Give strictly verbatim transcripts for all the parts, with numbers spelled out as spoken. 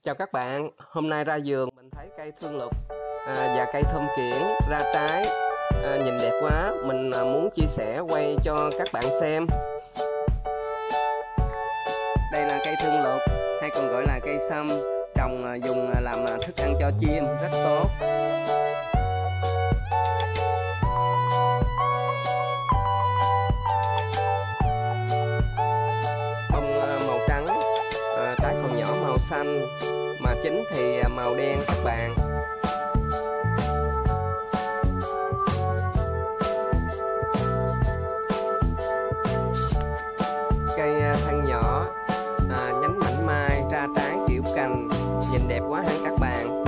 Chào các bạn, hôm nay ra vườn mình thấy cây thương lục à, và cây thơm kiển ra trái à, nhìn đẹp quá. Mình à, muốn chia sẻ quay cho các bạn xem. Đây là cây thương lục hay còn gọi là cây sâm, trồng à, dùng à, làm à, thức ăn cho chim rất tốt. Bông à, màu trắng, à, trái còn nhỏ màu xanh, mà chín thì màu đen các bạn. Cây thân nhỏ, à, nhánh mảnh mai, ra trái kiểu cành, nhìn đẹp quá hả các bạn.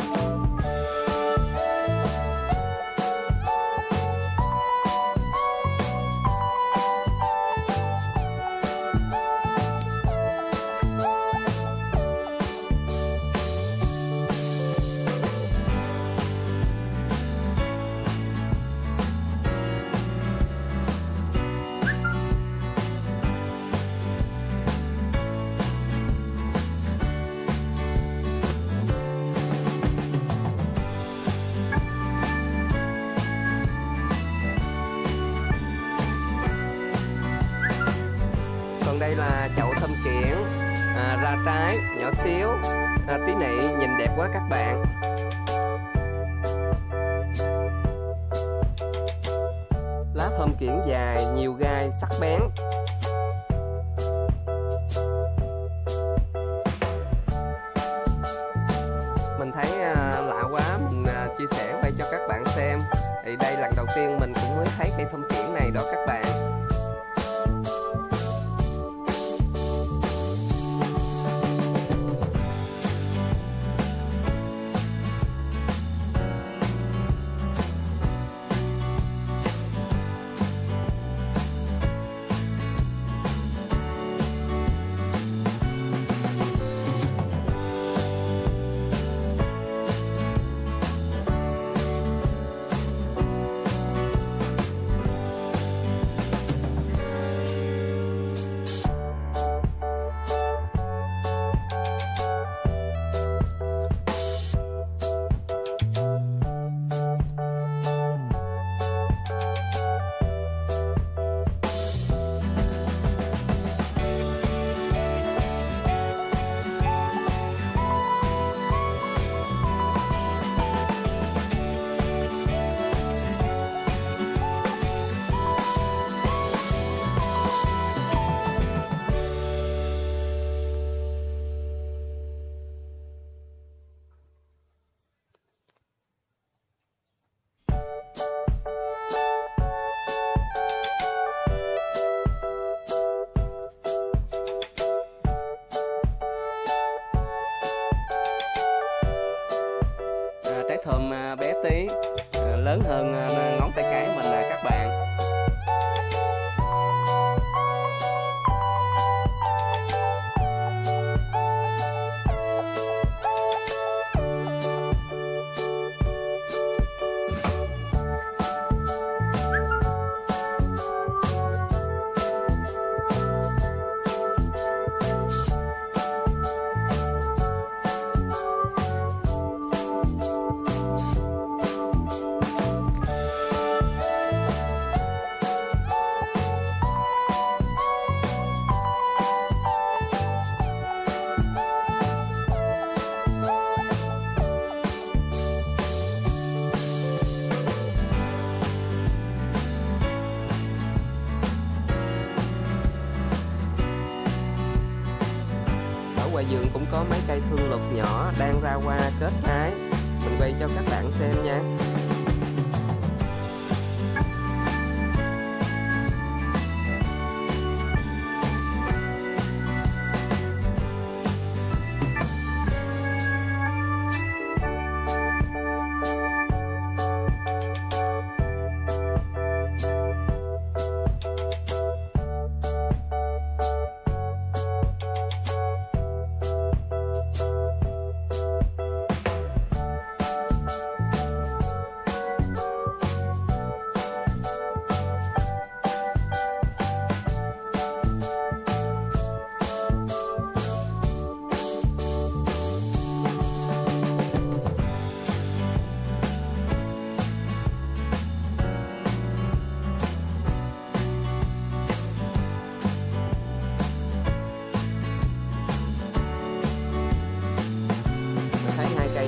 Còn đây là chậu thơm kiển, à, ra trái nhỏ xíu, à, tí nị, nhìn đẹp quá các bạn. Lá thơm kiển dài, nhiều gai, sắc bén. Mình thấy à, lạ quá, mình à, chia sẻ quay cho các bạn xem. Thì đây lần đầu tiên mình cũng mới thấy cây thơm kiển này đó các bạn. Trái thơm bé tí, lớn hơn ngón tay cái mình nè các bạn. Ngoài vườn cũng có mấy cây thương lục nhỏ đang ra hoa kết trái, mình quay cho các bạn xem nha.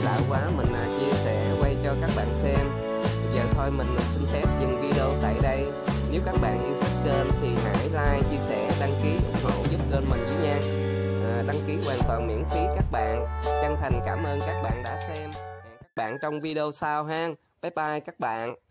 hay lạ quá mình à, chia sẻ quay cho các bạn xem. Giờ thôi mình xin phép dừng video tại đây. Nếu các bạn yêu thích kênh thì hãy like, chia sẻ, đăng ký ủng hộ giúp kênh mình với nha. À, đăng ký hoàn toàn miễn phí các bạn. Chân thành cảm ơn các bạn đã xem. Hẹn các bạn trong video sau ha. Bye bye các bạn.